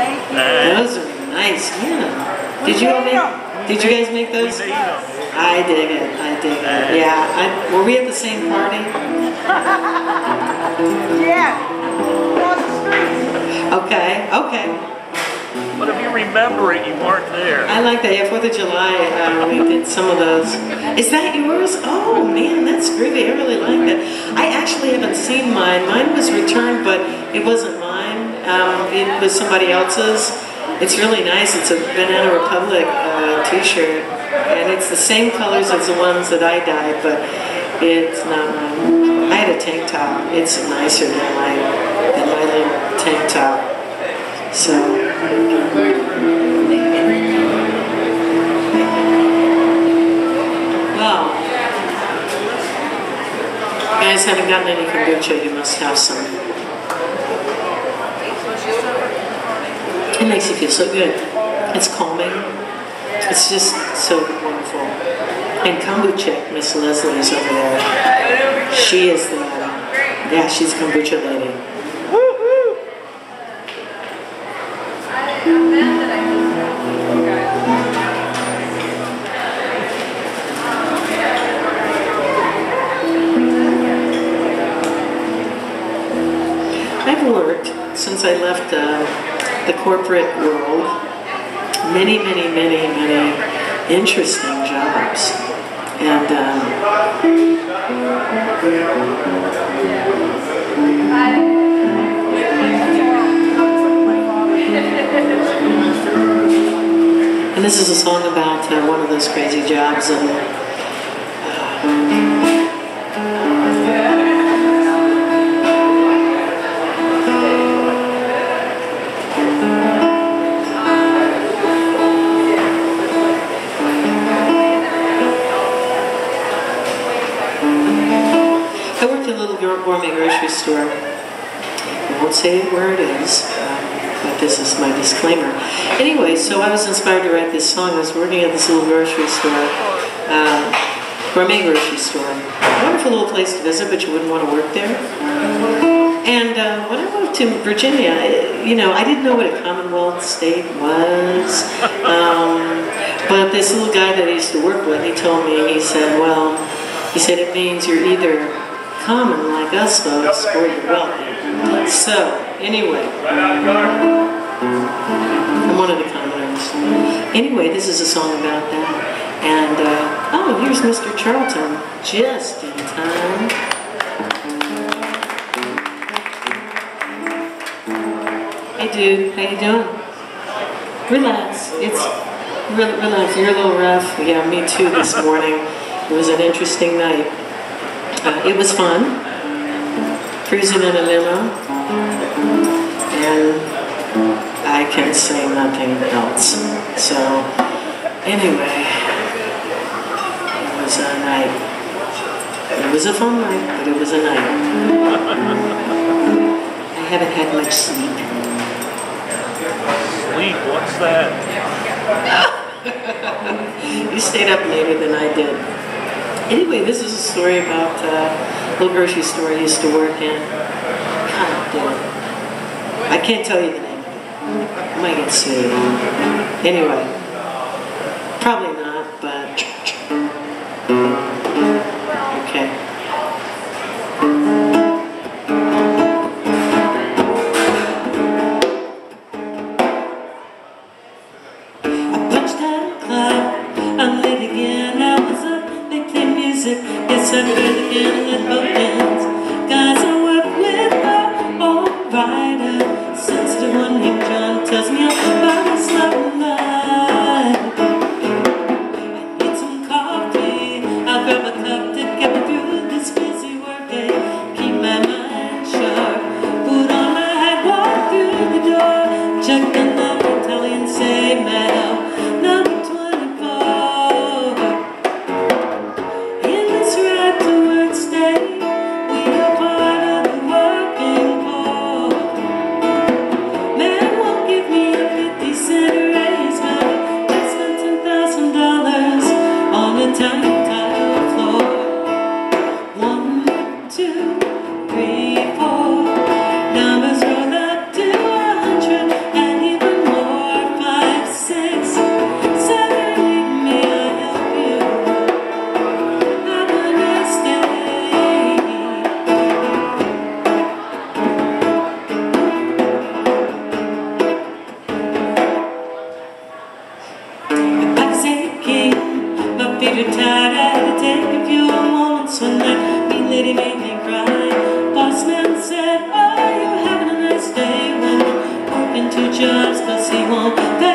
Those are nice, yeah. Did you guys make those? I dig it. I dig it. Yeah. Were we at the same party? Yeah. Across the street. Okay. Okay. But if you remember it, you weren't there. I like that. Yeah, 4th of July, we did some of those. Is that yours? Oh, man, that's groovy. I really like that. I actually haven't seen mine. Mine was returned, but it wasn't mine. It was somebody else's. It's really nice. It's a Banana Republic t-shirt, and it's the same colors as the ones that I dyed, but it's not mine. I had a tank top. It's nicer than my little tank top. So, well, you guys haven't gotten any kombucha, you must have some. It makes you feel so good. It's calming. It's just so wonderful. And kombucha, Miss Leslie is over there. She is the, yeah, she's a kombucha lady. I've worked, since I left the corporate world, many interesting jobs. And this is a song about one of those crazy jobs. I worked in a little gourmet grocery store. I won't say where it is, but this is my disclaimer. Anyway, so I was inspired to write this song. I was working at this little grocery store, gourmet grocery store. Wonderful little place to visit, but you wouldn't want to work there. And when I moved to Virginia, you know, I didn't know what a Commonwealth state was. But this little guy that I used to work with, he told me, he said, well, he said it means you're either common like us folks or you're wealthy. So, anyway, I'm one of the commoners. Anyway, this is a song about that. And, oh, here's Mr. Charlton, just in time. Hey dude, how you doing? Relax, relax, you're a little rough. Yeah, me too this morning. It was an interesting night. It was fun, cruising in a limo, and I can say nothing else. So, anyway, it was a night. It was a fun night, but it was a night. I haven't had much sleep. Sleep? What's that? You stayed up later than I did. Anyway, this is a story about a little grocery store I used to work in. God damn it. I can't tell you the name of it. I might get sued. Anyway, probably not, but okay. I punched out a cloud. I'm late again. I was up. Yes, I heard again in both ends. Guys I work with are alright. Sensitive one named John tells me I'm about to slap night. I need some coffee. I'll grab a cup to get me through this busy work day. Keep my mind sharp. Put on my hat, walk through the door. Check the number, Italian, say Mel. Number 24. Numbers roll up to 100, and even to judge, 'cause he won't